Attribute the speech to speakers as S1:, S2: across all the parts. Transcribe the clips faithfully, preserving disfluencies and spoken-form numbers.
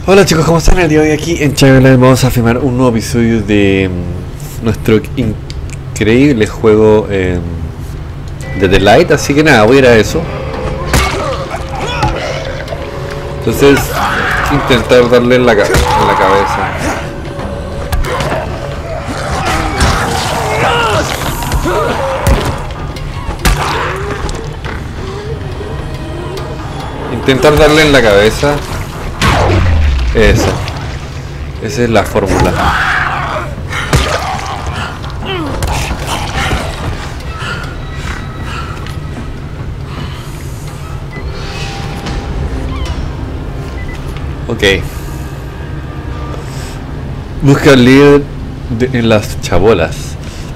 S1: Hola chicos, ¿cómo están? El día de hoy aquí en Chagland vamos a filmar un nuevo episodio de um, nuestro increíble juego eh, de The Light, así que nada, voy a ir a eso. Entonces, intentar darle en la, en la cabeza. Intentar darle en la cabeza. Eso. Esa es la fórmula. Ok. Busca el líder de, en las chabolas.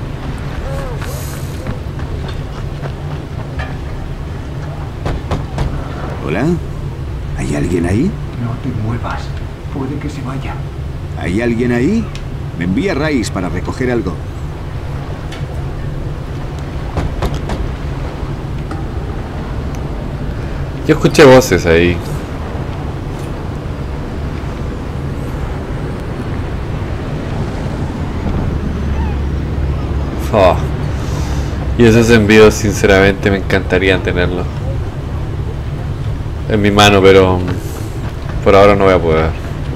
S2: ¿Hola? ¿Hay alguien ahí?
S3: No te muevas. Puede que se vaya.
S2: ¿Hay alguien ahí? Me envía Rice para recoger algo.
S1: Yo escuché voces ahí. Oh. Y esos envíos sinceramente me encantaría tenerlos en mi mano, pero por ahora no voy a poder.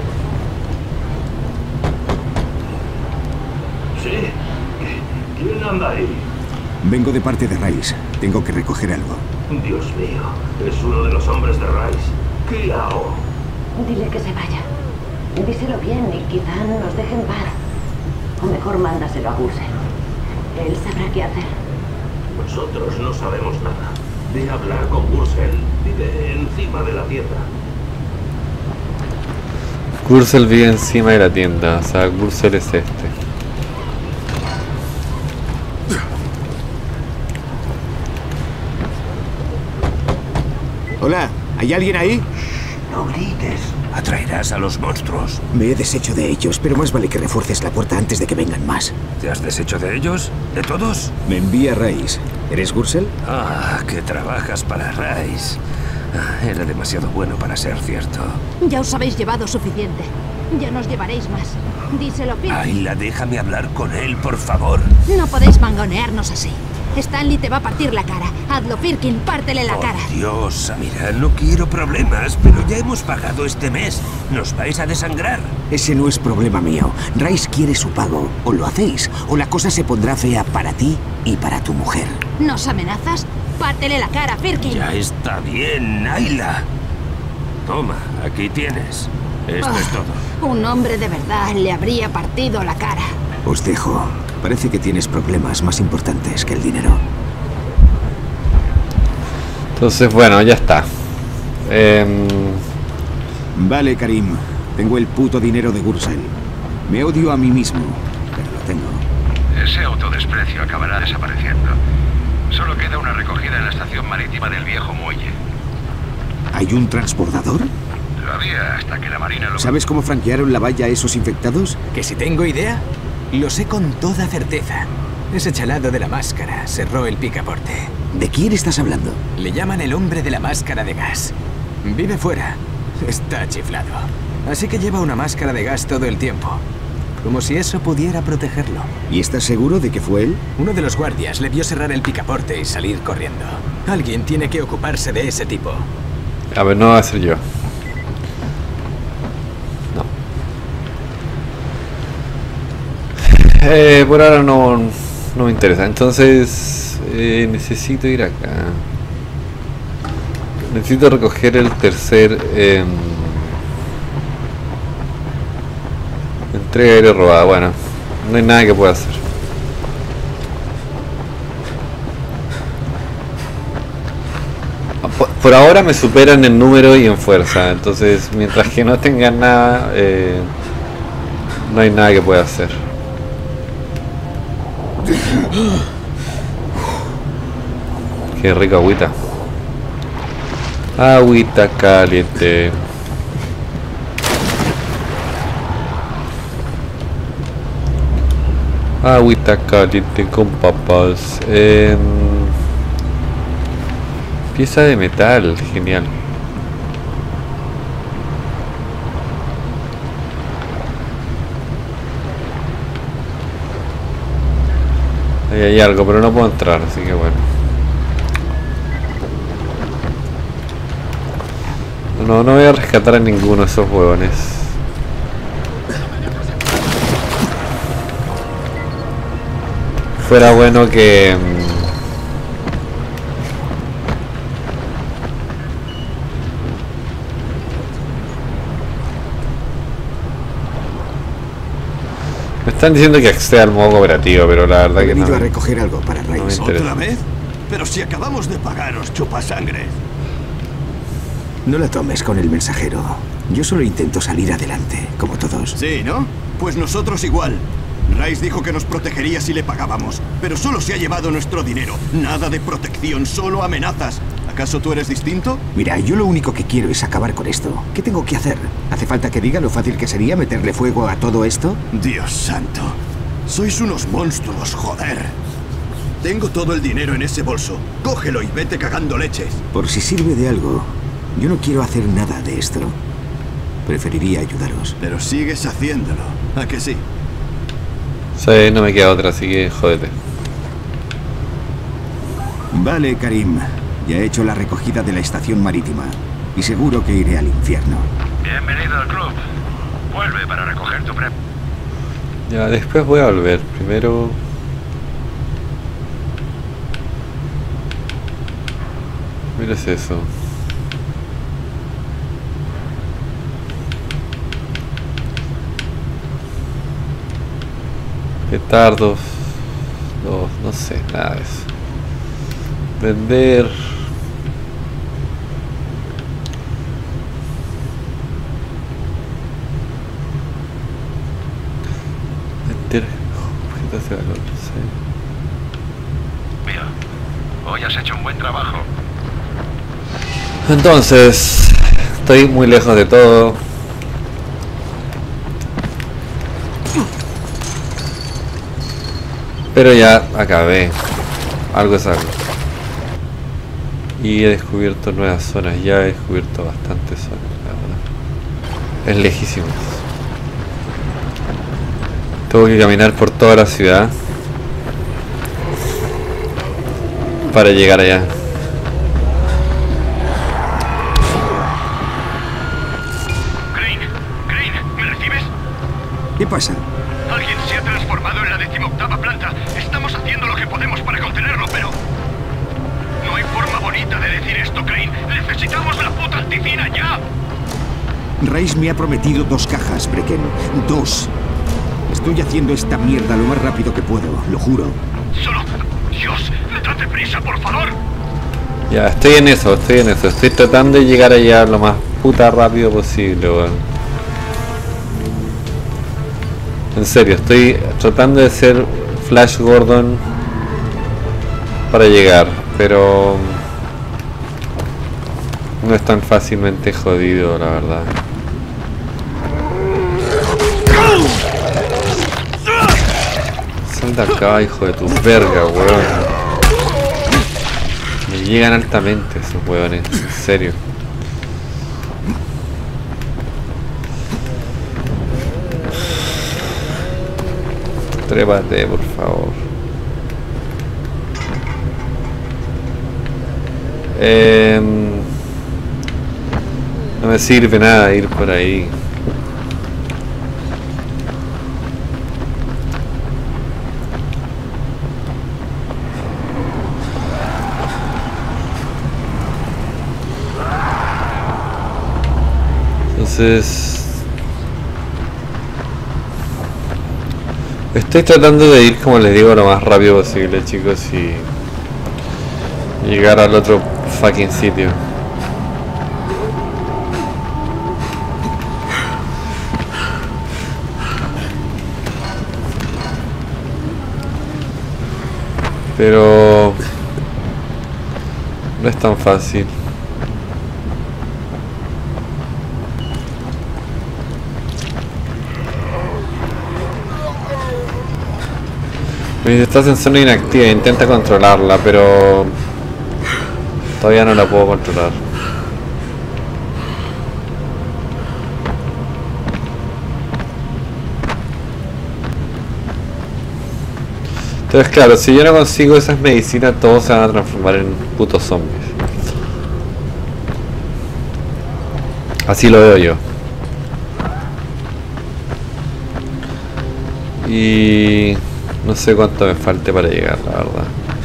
S4: Sí. ¿Quién anda ahí?
S2: Vengo de parte de Rice. Tengo que recoger algo.
S4: Dios mío, es uno de los hombres de Rice. ¿Qué hago?
S5: Dile que se vaya. Díselo bien y quizá nos deje en paz. O mejor mándaselo a Gursel. Él sabrá qué hacer.
S4: Nosotros no sabemos nada. Ve a hablar con Gursel. Vive encima de la tienda.
S1: Gursel vive encima de la tienda, o sea, Gursel es este.
S2: Hola, ¿hay alguien ahí?
S4: No grites. Atraerás a los monstruos.
S2: Me he deshecho de ellos, pero más vale que refuerces la puerta antes de que vengan más.
S4: ¿Te has deshecho de ellos? ¿De todos?
S2: Me envía Rice. ¿Eres Gursel?
S4: Ah, que trabajas para Rice. Ah, era demasiado bueno para ser cierto.
S6: Ya os habéis llevado suficiente. Ya nos llevaréis más. Díselo, Phil.
S4: Ayla, déjame hablar con él, por favor.
S6: No podéis mangonearnos así. Stanley te va a partir la cara. Hazlo, Firkin, pártele la
S4: Por
S6: cara.
S4: Dios, mira, no quiero problemas, pero ya hemos pagado este mes. Nos vais a desangrar.
S2: Ese no es problema mío. Rice quiere su pago. O lo hacéis, o la cosa se pondrá fea para ti y para tu mujer.
S6: ¿Nos amenazas? Pártele la cara, Firkin.
S4: Ya está bien, Ayla. Toma, aquí tienes. Esto
S6: Ah,
S4: es todo.
S6: Un hombre de verdad le habría partido la cara.
S2: Os dejo. Parece que tienes problemas más importantes que el dinero.
S1: Entonces, bueno, ya está. Eh,
S2: Vale, Karim. Tengo el puto dinero de Gursel. Me odio a mí mismo, pero lo tengo.
S7: Ese autodesprecio acabará desapareciendo. Solo queda una recogida en la estación marítima del viejo muelle.
S2: ¿Hay un transbordador?
S7: Lo había hasta que la marina lo...
S2: ¿Sabes cómo franquearon la valla a esos infectados?
S3: ¿Que si tengo idea? Lo sé con toda certeza. Ese chalado de la máscara cerró el picaporte.
S2: ¿De quién estás hablando?
S3: Le llaman el hombre de la máscara de gas. Vive fuera. Está chiflado. Así que lleva una máscara de gas todo el tiempo. Como si eso pudiera protegerlo.
S2: ¿Y estás seguro de que fue él?
S3: Uno de los guardias le vio cerrar el picaporte y salir corriendo. Alguien tiene que ocuparse de ese tipo.
S1: a ver, no va a ser yo. Eh, por ahora no, no me interesa. Entonces eh, necesito ir acá. Necesito recoger el tercer eh, entrega aérea robada. Bueno, no hay nada que pueda hacer. Por, por ahora me superan en número y en fuerza. Entonces mientras que no tengan nada, eh, no hay nada que pueda hacer. Qué rica agüita. Agüita caliente. Agüita caliente con papas. Eh, pieza de metal, genial. Ahí hay algo, pero no puedo entrar, así que bueno. No, no voy a rescatar a ninguno de esos huevones. Fuera bueno que... Me están diciendo que acceda al modo cooperativo, pero la verdad
S2: He
S1: que no.
S2: venido a recoger algo para
S1: No me
S2: Rice.
S1: interesa.
S8: ¿Otra vez? Pero si acabamos de pagaros, chupasangre.
S2: No la tomes con el mensajero. Yo solo intento salir adelante, como todos.
S8: Sí, ¿no? Pues nosotros igual. Rice dijo que nos protegería si le pagábamos, pero solo se ha llevado nuestro dinero. Nada de protección, solo amenazas. ¿Acaso tú eres distinto?
S2: Mira, yo lo único que quiero es acabar con esto. ¿Qué tengo que hacer? ¿Hace falta que diga lo fácil que sería meterle fuego a todo esto?
S8: Dios santo. Sois unos monstruos, joder. Tengo todo el dinero en ese bolso. Cógelo y vete cagando leches.
S2: Por si sirve de algo, yo no quiero hacer nada de esto. Preferiría ayudaros.
S8: Pero sigues haciéndolo. ¿A que sí?
S1: Sí, no me queda otra, así que jódete.
S2: Vale, Karim. Ya he hecho la recogida de la estación marítima. Y seguro que iré al infierno.
S7: Bienvenido al club. Vuelve para recoger tu premio.
S1: Ya, después voy a volver. Primero... Mira es eso. Petardos. No, no sé, nada de eso. Vender. Vender objetos de valor, sí.
S7: Mío, hoy has hecho un buen trabajo.
S1: Entonces, estoy muy lejos de todo. Pero ya acabé. Algo es algo. Y he descubierto nuevas zonas. Ya he descubierto bastantes zonas, la verdad. Es lejísimo. Tengo que caminar por toda la ciudad para llegar allá.
S7: Crane, Crane, ¿me recibes?
S2: ¿Qué pasa?
S7: Alguien se ha transformado en la decimoctava planta. Estamos haciendo lo que podemos para contenerlo, pero... No hay forma bonita de decir esto, Crane. Necesitamos la puta anticina ya.
S2: Rice me ha prometido dos cajas, Brecken. Dos. Estoy haciendo esta mierda lo más rápido que puedo, lo juro.
S7: Solo... Dios, date prisa, por favor.
S1: Ya, estoy en eso, estoy en eso. Estoy tratando de llegar allá lo más puta rápido posible, weón. En serio, estoy tratando de ser Flash Gordon para llegar, pero no es tan fácilmente jodido, la verdad. Sal de acá, hijo de tu verga, weón. Me llegan altamente esos weones, en serio. Trépate, por favor. Eh, no me sirve nada ir por ahí. Entonces... Estoy tratando de ir, como les digo, lo más rápido posible, chicos, y llegar al otro fucking sitio. Pero no es tan fácil. Me dice, estás en zona inactiva, intenta controlarla, pero todavía no la puedo controlar. Entonces claro, si yo no consigo esas medicinas, todos se van a transformar en putos zombies. Así lo veo yo. Y no sé cuánto me falte para llegar, la verdad.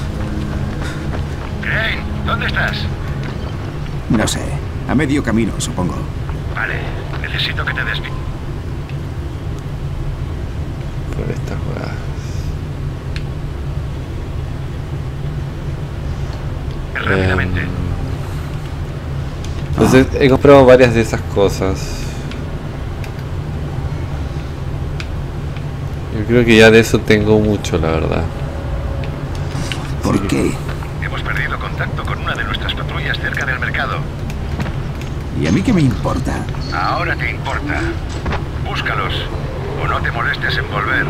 S7: Crane, ¿dónde estás?
S2: No sé. A medio camino, supongo.
S7: Vale, necesito que te despidas.
S1: Por esta jugada.
S7: Rápidamente.
S1: Eh, entonces he comprado varias de esas cosas. Yo creo que ya de eso tengo mucho, la verdad.
S2: ¿Por
S1: Sí.
S2: qué?
S7: Hemos perdido contacto con una de nuestras patrullas cerca del mercado.
S2: ¿Y a mí qué me importa?
S7: Ahora te importa. Búscalos. O no te molestes en volver.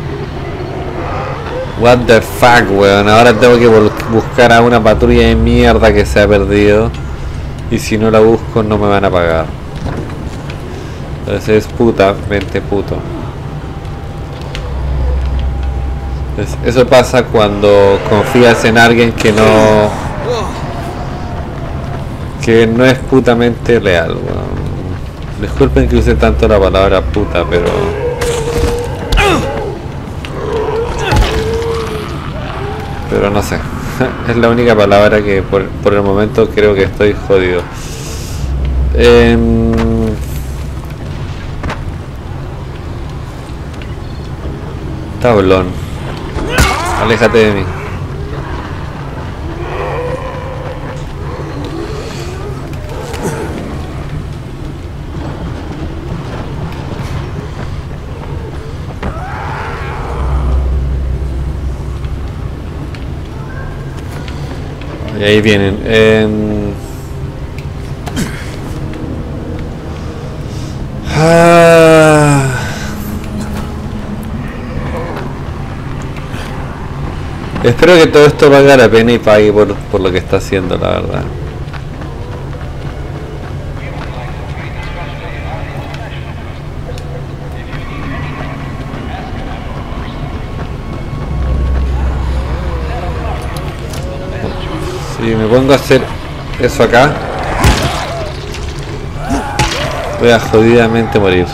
S1: What the fuck, weón. Ahora tengo que buscar a una patrulla de mierda que se ha perdido. Y si no la busco no me van a pagar. Entonces es puta, mente puto. Entonces, eso pasa cuando confías en alguien que no... que no es putamente leal, weón. Disculpen que use tanto la palabra puta, pero... pero no sé. Es la única palabra que por, por el momento creo que estoy jodido. Eh, tablón. Aléjate de mí. Y ahí vienen. Eh... Ah... Espero que todo esto valga la pena y pague por, por lo que está haciendo, la verdad. Si me pongo a hacer eso acá, voy a jodidamente morir.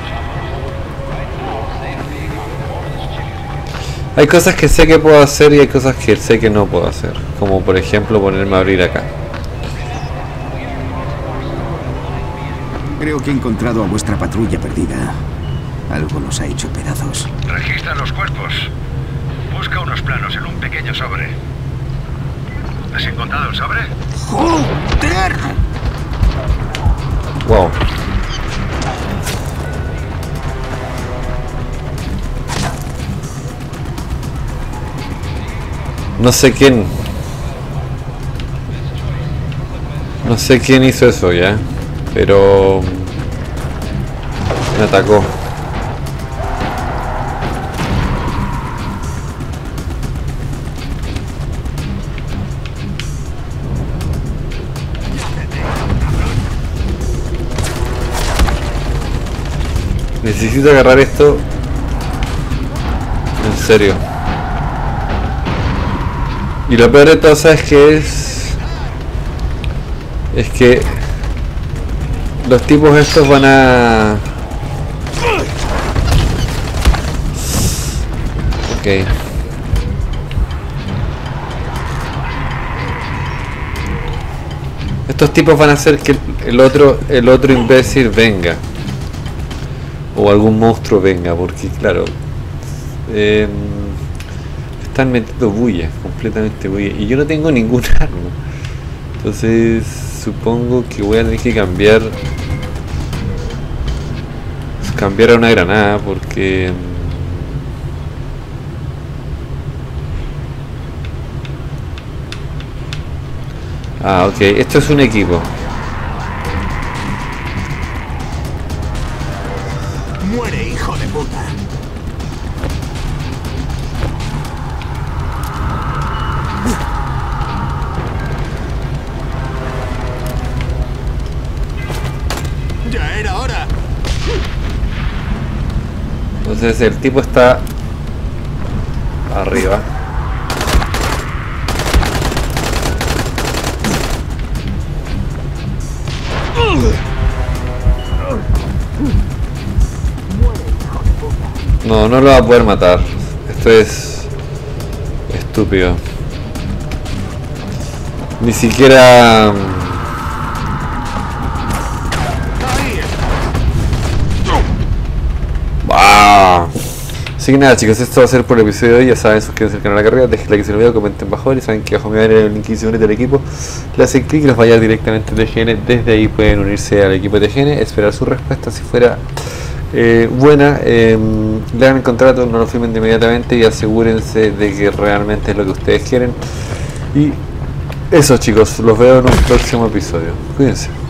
S1: Hay cosas que sé que puedo hacer y hay cosas que sé que no puedo hacer. Como por ejemplo ponerme a abrir acá.
S2: Creo que he encontrado a vuestra patrulla perdida. Algo los ha hecho pedazos.
S7: Registra los cuerpos. Busca unos planos en un pequeño sobre. ¿Has encontrado el sobre?
S2: ¡Joder!
S1: Wow. No sé quién. No sé quién hizo eso ya. Pero... me atacó. Necesito agarrar esto. En serio. Y lo peor de todo, ¿sabes qué es? Es que los tipos estos van a... Ok. Estos tipos van a hacer que el otro, el otro imbécil venga. O algún monstruo venga, porque claro... Eh, están metiendo bulla, completamente bulla. Y yo no tengo ningún arma. Entonces supongo que voy a tener que cambiar... cambiar a una granada porque... Ah, ok. Esto es un equipo.
S2: ¡Muere, hijo de puta!
S8: ¡Ya era hora!
S1: Entonces el tipo está arriba. No, no lo va a poder matar. Esto es estúpido. Ni siquiera... ¡Bah! Así que nada, chicos, esto va a ser por el episodio de hoy. Ya saben, suscríbanse al canal de la carrera, dejen like si el video, comenten bajo y saben que abajo me va a ver el link y se unen al equipo. Le hacen clic y los vaya directamente a T G N. Desde ahí pueden unirse al equipo de T G N, esperar su respuesta. Si fuera eh, buena, eh, le hagan el contrato, no lo firmen de inmediatamente y asegúrense de que realmente es lo que ustedes quieren. Y eso, chicos, los veo en un próximo episodio. Cuídense.